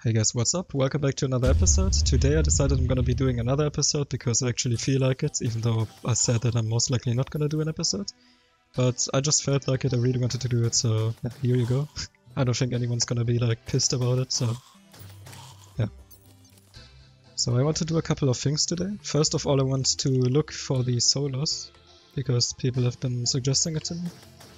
Hey guys, what's up? Welcome back to another episode. Today I decided I'm gonna be doing another episode because I actually feel like it, even though I said that I'm most likely not gonna do an episode. But I just felt like it, I really wanted to do it, so yeah, here you go. I don't think anyone's gonna be like pissed about it, so yeah. So I want to do a couple of things today. First of all, I want to look for the solos, because people have been suggesting it to me.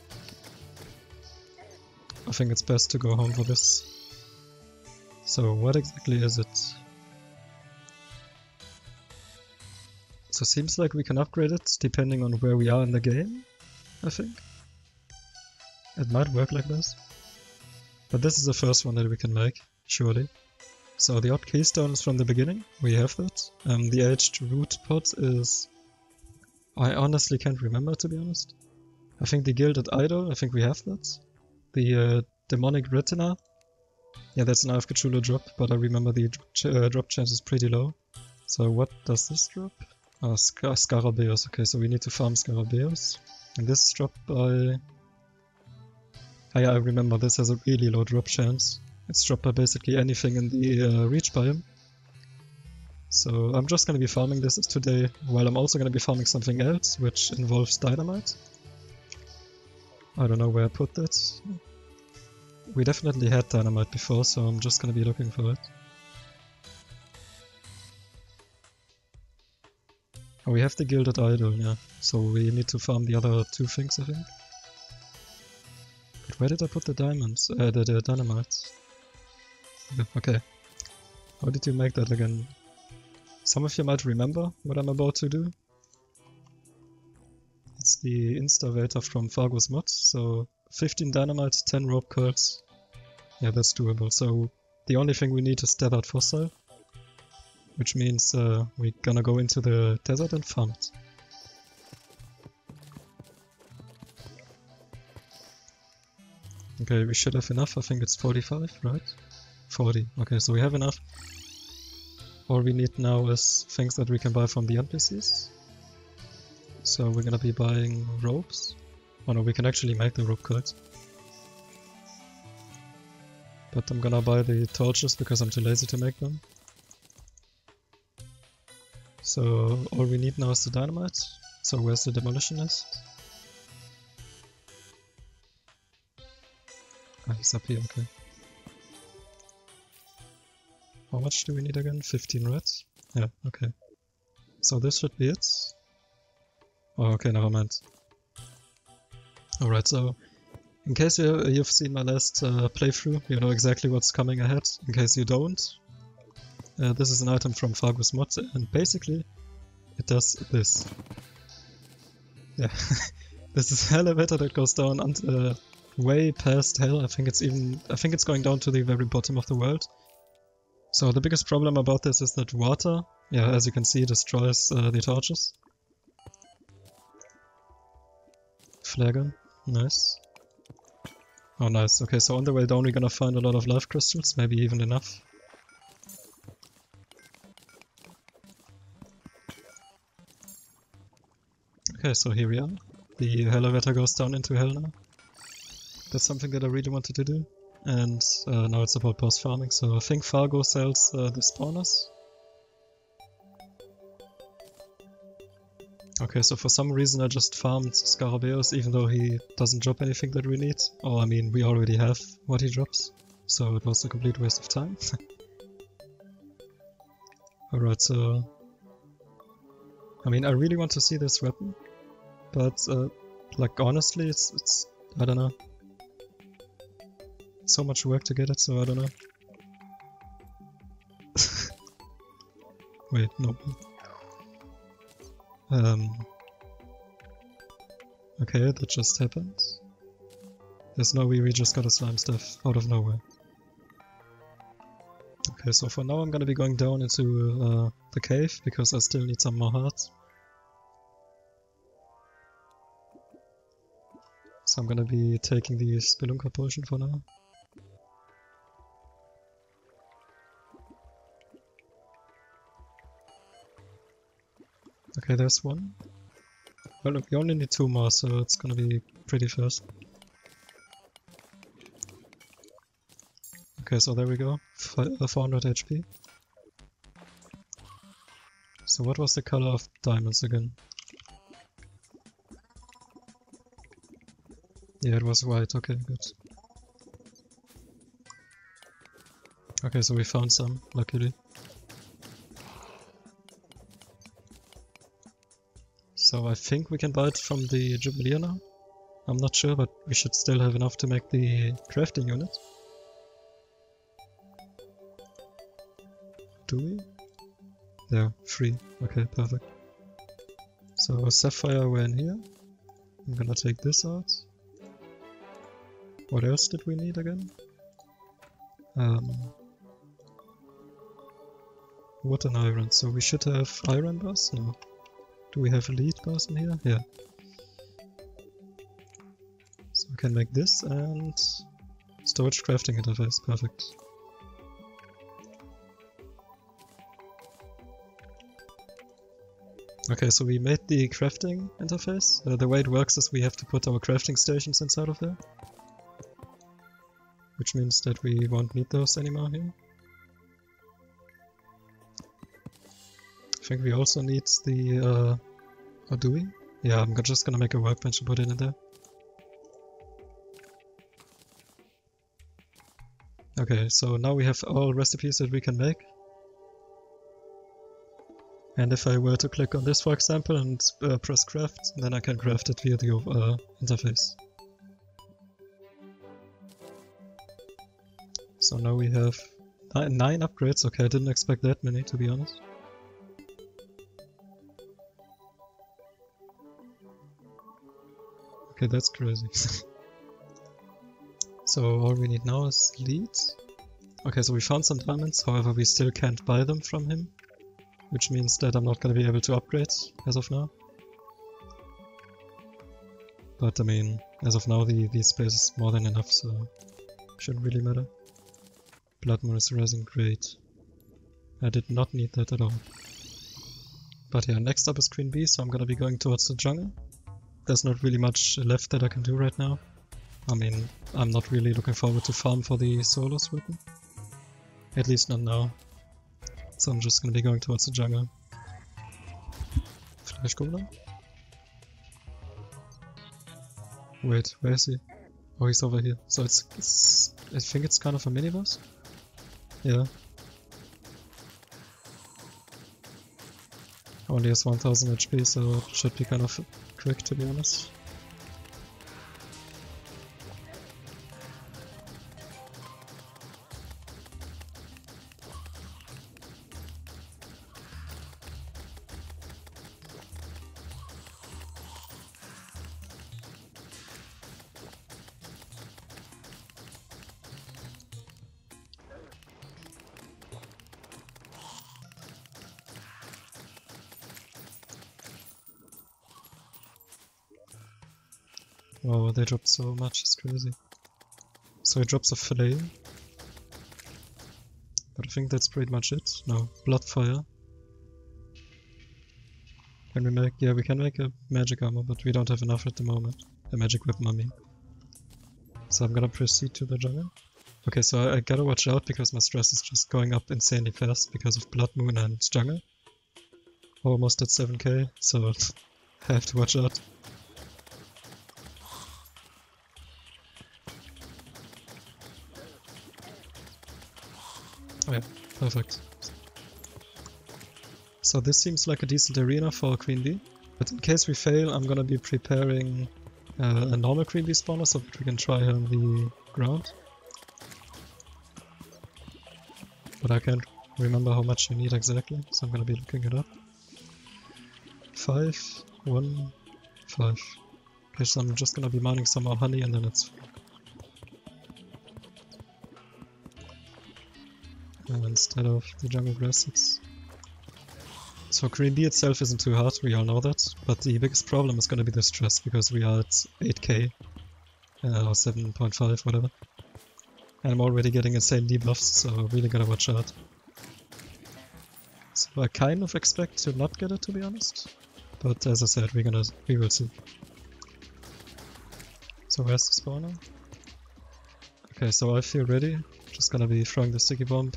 I think it's best to go home for this. So what exactly is it? So seems like we can upgrade it depending on where we are in the game, I think. It might work like this. But this is the first one that we can make, surely. So the odd keystone is from the beginning, we have that. The aged root pot is... I honestly can't remember, to be honest. I think the gilded idol, I think we have that. The demonic retina. Yeah, that's an Eye of Cthulhu drop, but I remember the drop chance is pretty low. So what does this drop? Oh, Scarabaeus. Okay, so we need to farm Scarabaeus. And this is dropped by... Ah, yeah, I remember, this has a really low drop chance. It's dropped by basically anything in the reach biome. So I'm just gonna be farming this today, while I'm also gonna be farming something else, which involves dynamite. I don't know where I put that. We definitely had dynamite before, so I'm just gonna be looking for it. Oh, we have the gilded idol, yeah. So we need to farm the other two things, I think. But where did I put the diamonds? The dynamite. Yeah, okay. How did you make that again? Some of you might remember what I'm about to do. It's the Instavator from Fargo's mod, so 15 dynamite, 10 rope curls. Yeah, that's doable. So the only thing we need is Tethered Fossil, which means we're gonna go into the desert and farm it. Okay, we should have enough. I think it's 45, right? 40. Okay, so we have enough. All we need now is things that we can buy from the NPCs. So we're gonna be buying ropes. Oh no, we can actually make the rope curls. But I'm gonna buy the torches because I'm too lazy to make them. So all we need now is the dynamite. So where's the demolitionist? Ah, he's up here, okay. How much do we need again? 15 reds? Yeah, okay. So this should be it. Oh, okay, never mind. Alright, so in case you've seen my last playthrough, you know exactly what's coming ahead. In case you don't, this is an item from Fargo's mod, and basically it does this. Yeah, this is elevator that goes down way past hell. I think it's going down to the very bottom of the world. So the biggest problem about this is that water, yeah, as you can see, destroys the torches. Flare gun, nice. Oh nice, okay, so on the way down we're gonna find a lot of life crystals, maybe even enough. Okay, so here we are. The elevator goes down into hell now. That's something that I really wanted to do. And now it's about boss farming, so I think Fargo sells the spawners. Okay, so for some reason I just farmed Scarabaeus even though he doesn't drop anything that we need. Or I mean, we already have what he drops, so it was a complete waste of time. Alright, so... I mean, I really want to see this weapon, but like honestly, it's I don't know. So much work to get it, so I don't know. Wait, no. Okay, that just happened. There's no way we just got a slime stuff out of nowhere. Okay, so for now I'm gonna be going down into the cave, because I still need some more hearts. So I'm gonna be taking the Spelunker potion for now. Okay, there's one. Well, look, we only need 2 more, so it's gonna be pretty fast. Okay, so there we go. 400 HP. So what was the color of diamonds again? Yeah, it was white. Okay, good. Okay, so we found some, luckily. So I think we can buy it from the Jubileer now. I'm not sure, but we should still have enough to make the crafting unit. Do we? Yeah, 3. Okay, perfect. So Sapphire were in here. I'm gonna take this out. What else did we need again? Wood and iron. So we should have iron bars? No. Do we have lead bars in here? Yeah. So we can make this and storage crafting interface. Perfect. Okay, so we made the crafting interface. The way it works is we have to put our crafting stations inside of there. Which means that we won't need those anymore here. I think we also need the... or do we? Yeah, I'm just gonna make a workbench and put it in there. Okay, so now we have all recipes that we can make. And if I were to click on this, for example, and press craft, then I can craft it via the interface. So now we have 9 upgrades. Okay, I didn't expect that many, to be honest. Okay, that's crazy. So all we need now is leads. Okay, so we found some diamonds, however we still can't buy them from him. Which means that I'm not gonna be able to upgrade as of now. But I mean, as of now the space is more than enough, so shouldn't really matter. Blood Moon is rising, great. I did not need that at all. But yeah, next up is Queen Bee, so I'm gonna be going towards the jungle. There's not really much left that I can do right now. I mean, I'm not really looking forward to farm for the solos weapon. At least not now. So I'm just gonna be going towards the jungle. Flash Golem? Wait, where is he? Oh, he's over here. So it's I think it's kind of a mini boss? Yeah. Only has 1000 HP, so it should be kind of quick, to be honest. Wow, they dropped so much, it's crazy. So he drops a flame. But I think that's pretty much it. No, Bloodfire. Can we make... yeah, we can make a magic armor, but we don't have enough at the moment. A magic weapon, I mean. So I'm gonna proceed to the jungle. Okay, so I gotta watch out because my stress is just going up insanely fast because of Blood Moon and jungle. Almost at 7k, so I have to watch out. Oh yeah, perfect. So this seems like a decent arena for Queen Bee. But in case we fail, I'm gonna be preparing a normal Queen Bee spawner so that we can try her on the ground. But I can't remember how much you need exactly, so I'm gonna be looking it up. 5, 1, 5. Okay, so I'm just gonna be mining some more honey and then it's... instead of the jungle grass, it's... So Queen Bee itself isn't too hard, we all know that, but the biggest problem is gonna be the stress, because we are at 8k, or 7.5, whatever. And I'm already getting insane debuffs, so really gotta watch out. So I kind of expect to not get it, to be honest, but as I said, we will see. So where's the spawner? Okay, so I feel ready. Just gonna be throwing the sticky bomb.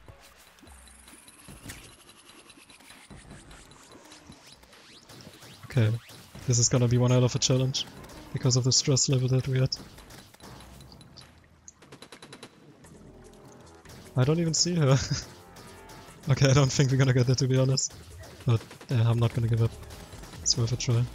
Okay, this is gonna be one hell of a challenge because of the stress level that we had. I don't even see her. Okay, I don't think we're gonna get it, to be honest. But yeah, I'm not gonna give up. It's worth a try.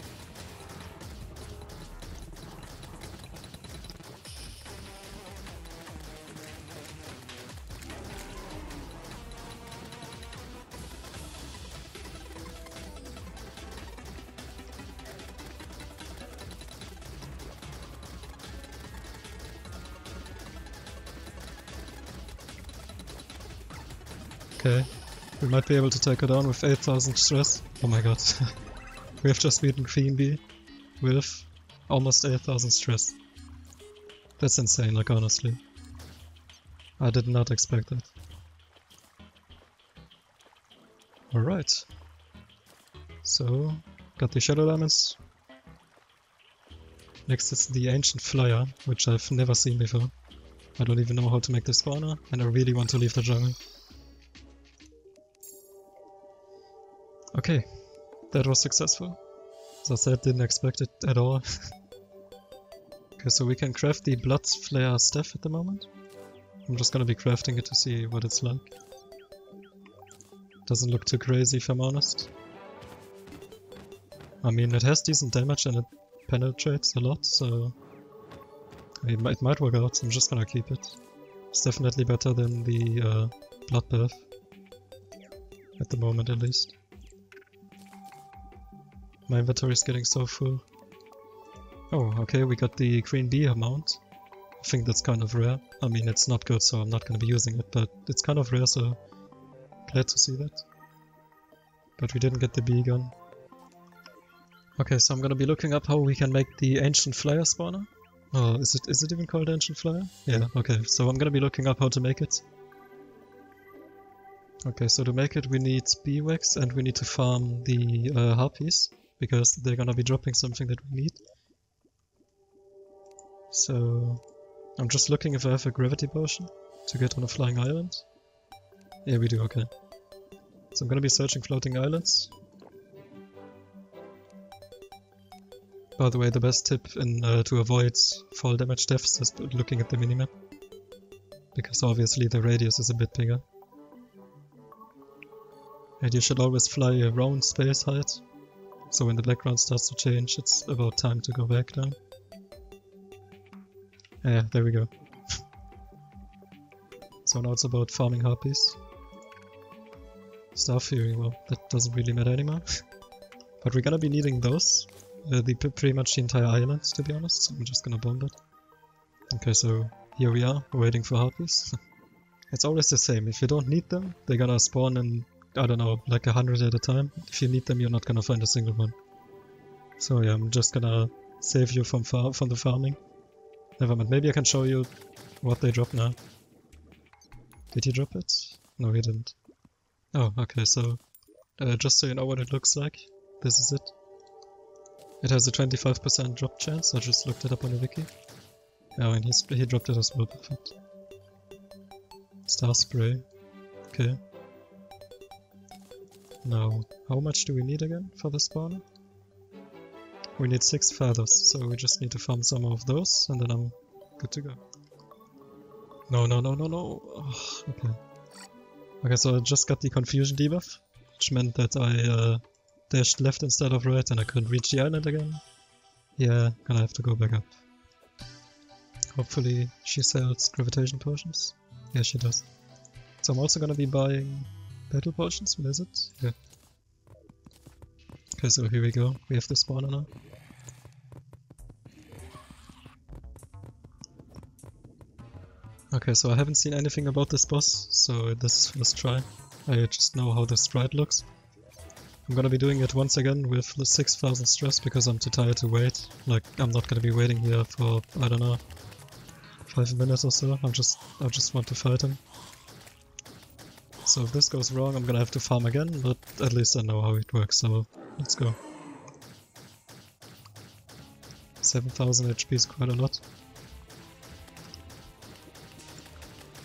Okay, we might be able to take her down with 8000 stress. Oh my god. We have just beaten Queen Bee with almost 8000 stress. That's insane, like honestly. I did not expect that. Alright. So, got the Shadow Diamonds. Next is the Ancient Flyer, which I've never seen before. I don't even know how to make the spawner, and I really want to leave the jungle. Okay, that was successful. As I said, didn't expect it at all. Okay, so we can craft the Blood Flare staff at the moment. I'm just gonna be crafting it to see what it's like. Doesn't look too crazy if I'm honest. I mean, it has decent damage and it penetrates a lot, so it might work out. I'm just gonna keep it. It's definitely better than the Bloodbath. At the moment at least. My inventory is getting so full. Oh, okay, we got the Queen Bee mount. I think that's kind of rare. I mean, it's not good, so I'm not gonna be using it, but it's kind of rare, so glad to see that. But we didn't get the bee gun. Okay, so I'm gonna be looking up how we can make the Ancient Flyer spawner. Oh, is it even called Ancient Flyer? Yeah, okay, so I'm gonna be looking up how to make it. Okay, so to make it we need bee wax and we need to farm the harpies, because they're gonna be dropping something that we need. So I'm just looking if I have a gravity potion to get on a flying island. Yeah, we do, okay. So I'm gonna be searching floating islands. By the way, the best tip in to avoid fall damage deaths is looking at the minimap, because obviously the radius is a bit bigger. And you should always fly around space height, so when the background starts to change, it's about time to go back down. Yeah, there we go. So now it's about farming harpies. Star Fury, well, that doesn't really matter anymore. But we're gonna be needing those. Pretty much the entire island, to be honest, so I'm just gonna bomb it. Okay, so here we are, waiting for harpies. It's always the same, if you don't need them, they're gonna spawn in, I don't know, like 100 at a time. If you need them, you're not gonna find a single one. So yeah, I'm just gonna save you from the farming. Never mind, maybe I can show you what they drop now. Did he drop it? No, he didn't. Oh, okay, so just so you know what it looks like, this is it. It has a 25% drop chance, I just looked it up on the wiki. Oh, and he dropped it as well, perfect. Star Spray, okay. Now, how much do we need again for the spawner? We need 6 feathers, so we just need to farm some of those, and then I'm good to go. No. Oh, okay. Okay, so I just got the confusion debuff, which meant that I dashed left instead of right and I couldn't reach the island again. Yeah, gonna have to go back up. Hopefully she sells gravitation potions. Yeah, she does. So I'm also gonna be buying battle potions, what is it? Yeah. Okay, so here we go. We have the spawner now. Okay, so I haven't seen anything about this boss, so this is first try. I just know how the sprite looks. I'm gonna be doing it once again with the 6000 stress because I'm too tired to wait. Like, I'm not gonna be waiting here for, I don't know, 5 minutes or so. I just want to fight him. So if this goes wrong, I'm gonna have to farm again, but at least I know how it works, so let's go. 7000 HP is quite a lot.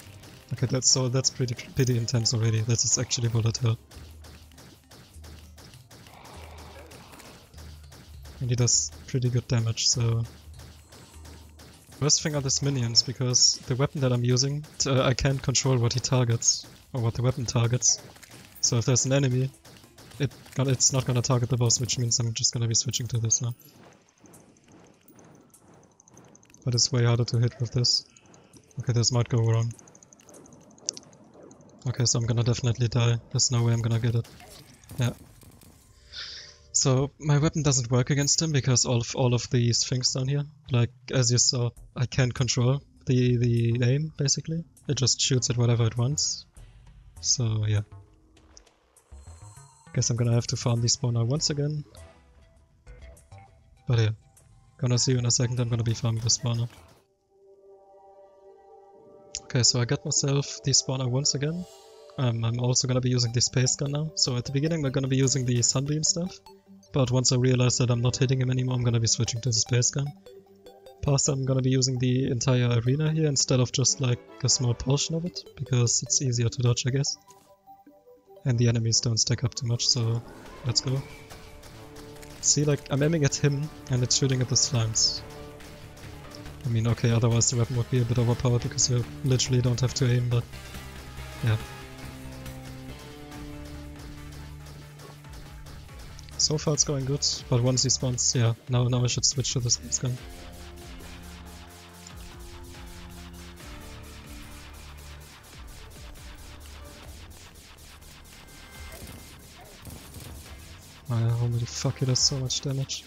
Okay, that's pretty intense already. That is actually volatile. And he does pretty good damage, so... Worst thing are these minions, because the weapon that I'm using, I can't control what he targets, or what the weapon targets. So if there's an enemy, it's not gonna target the boss, which means I'm just gonna be switching to this now. But it's way harder to hit with this. Okay, this might go wrong. Okay, so I'm gonna definitely die. There's no way I'm gonna get it. Yeah. So my weapon doesn't work against him because all of these things down here. Like, as you saw, I can't control the aim, basically. It just shoots at whatever it wants. So yeah. Guess I'm gonna have to farm the spawner once again. But yeah. Gonna see you in a second, I'm gonna be farming the spawner. Okay, so I got myself the spawner once again. I'm also gonna be using the space gun now. So at the beginning we're gonna be using the sunbeam stuff. But once I realize that I'm not hitting him anymore, I'm gonna be switching to the space gun. Past I'm gonna be using the entire arena here instead of just like a small portion of it, because it's easier to dodge, I guess. And the enemies don't stack up too much, so let's go. See, like, I'm aiming at him and it's shooting at the slimes. I mean, okay, otherwise the weapon would be a bit overpowered because you literally don't have to aim, but yeah. So far it's going good, but once he spawns, yeah, now I should switch to the space gun. Holy fuck, it does so much damage.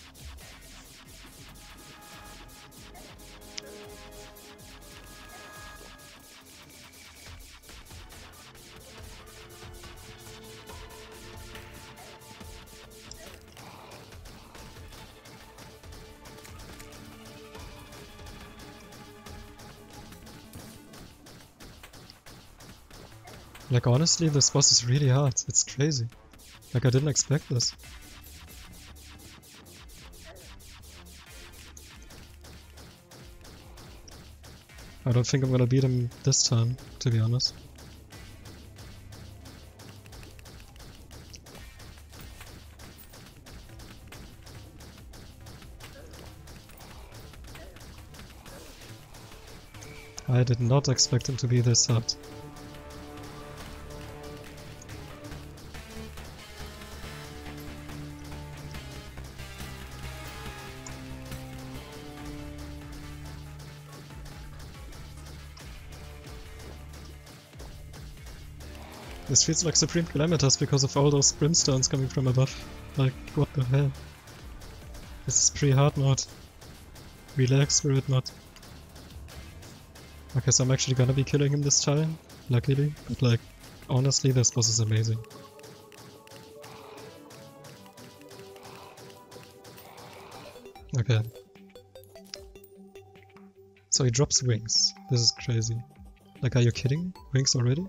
Like, honestly, this boss is really hard. It's crazy. Like, I didn't expect this. I don't think I'm gonna beat him this time, to be honest. I did not expect him to be this hard. This feels like Supreme Calamitas because of all those brimstones coming from above. Like, what the hell? This is pre-hard mode. Relax, Spirit mod. Okay, so I'm actually gonna be killing him this time, luckily. But like, honestly, this boss is amazing. Okay. So he drops wings. This is crazy. Like, are you kidding me? Wings already?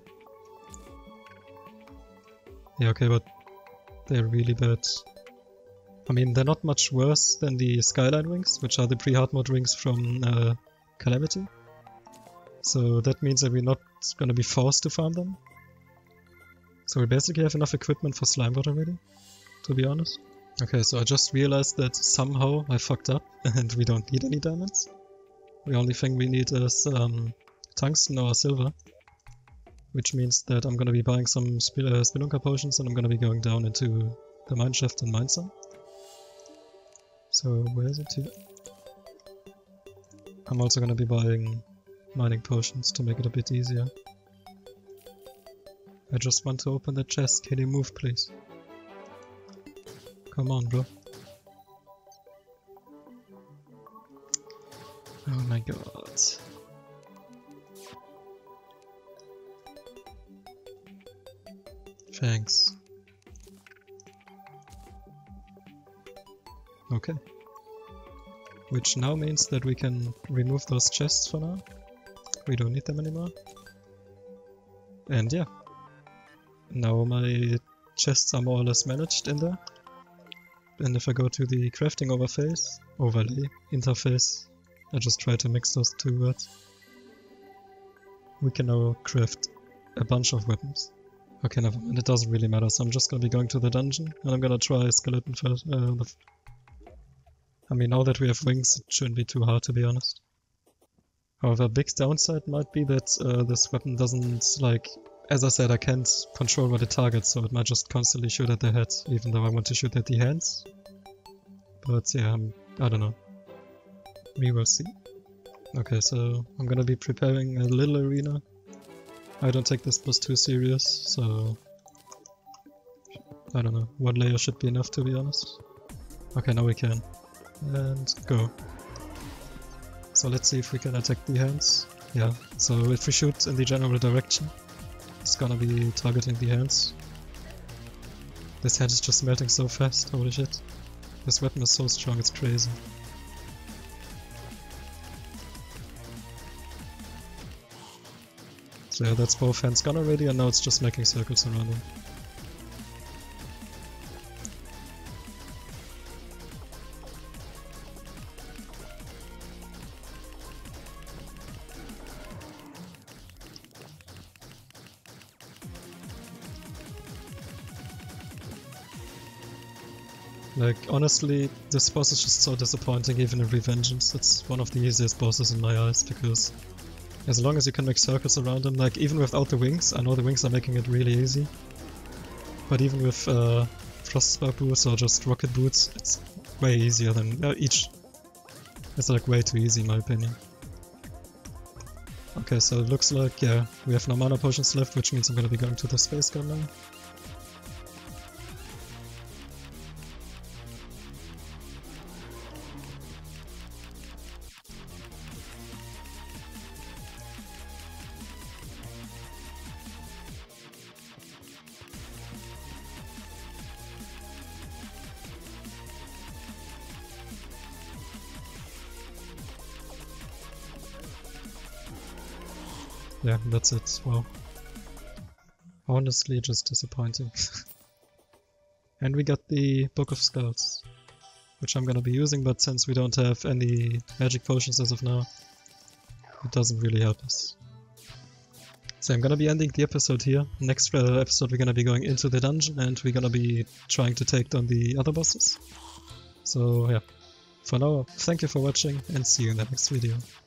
Yeah, okay, but they're really bad. I mean, they're not much worse than the Skyline wings, which are the pre-hard mode wings from Calamity. So that means that we're not gonna be forced to farm them. So we basically have enough equipment for Slimebot already, to be honest. Okay, so I just realized that somehow I fucked up and we don't need any diamonds. The only thing we need is tungsten or silver. Which means that I'm gonna be buying some Spelunker potions and I'm gonna be going down into the mineshaft and mine some. So where is it here? I'm also gonna be buying mining potions to make it a bit easier. I just want to open the chest. Can you move, please? Come on, bro. Oh my god. Thanks. Okay. Which now means that we can remove those chests for now. We don't need them anymore. And yeah. Now my chests are more or less managed in there. And if I go to the crafting overlay interface, I just try to mix those two words. we can now craft a bunch of weapons. Okay, never mind, it doesn't really matter, so I'm just gonna be going to the dungeon, and I'm gonna try skeleton first. I mean, now that we have wings, it shouldn't be too hard, to be honest. However, a big downside might be that this weapon doesn't, like... As I said, I can't control what it targets, so it might just constantly shoot at the head, even though I want to shoot at the hands. But yeah, I don't know. We will see. Okay, so I'm gonna be preparing a little arena. I don't take this boss too serious, so... I don't know, one layer should be enough, to be honest. Okay, now we can. And go. So let's see if we can attack the hands. Yeah, so if we shoot in the general direction, it's gonna be targeting the hands. This hand is just melting so fast, holy shit. This weapon is so strong, it's crazy. So yeah, that's both hands gone already, and now it's just making circles around him. Like, honestly, this boss is just so disappointing even in Revengeance. It's one of the easiest bosses in my eyes, because as long as you can make circles around him, like even without the wings, I know the wings are making it really easy, but even with Frostspark boots or just rocket boots, it's way easier than each. It's like way too easy in my opinion. Okay, so it looks like, yeah, we have no mana potions left, which means I'm gonna be going to the Space Gun now. Yeah, that's it. Wow. Honestly, just disappointing. And we got the Book of Skulls, which I'm gonna be using, but since we don't have any magic potions as of now, it doesn't really help us. So I'm gonna be ending the episode here. Next episode we're gonna be going into the dungeon and we're gonna be trying to take down the other bosses. So yeah, for now, thank you for watching and see you in the next video.